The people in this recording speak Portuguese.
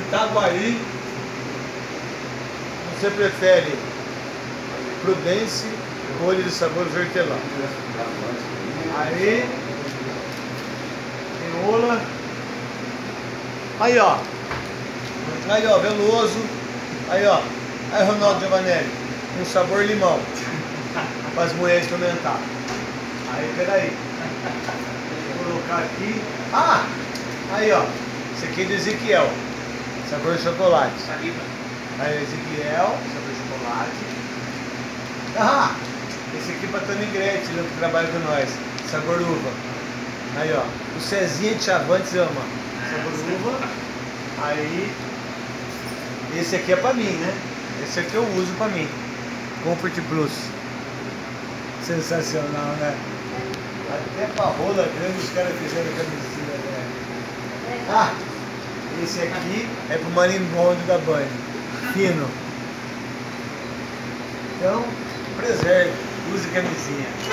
Itaguaí. Você prefere Prudence ou Olho de Sabores hortelã? Aí, tem Ola. Aí, ó. Aí, ó, Veloso. Aí, ó. Aí, Ronaldo Giovanelli. Com sabor limão. Para as mulheres experimentar. Aí, peraí. Vou colocar aqui. Ah! Aí, ó. Esse aqui é do Ezequiel. Sabor chocolate. Aí, Ezequiel. Sabor chocolate. Ah! Esse aqui para Tony Gretchen, que trabalha com nós. Sabor uva. Aí, ó. O Cezinha de Chavantes ama. Sabor uva. Aí. Esse aqui é para mim, né? Esse aqui eu uso para mim. Comfort Plus. Sensacional, né? Até pra rola grande os caras fizeram camisinha, né? Ah! Esse aqui é pro marimbondo da Band. Fino. Então, preserve. Use camisinha.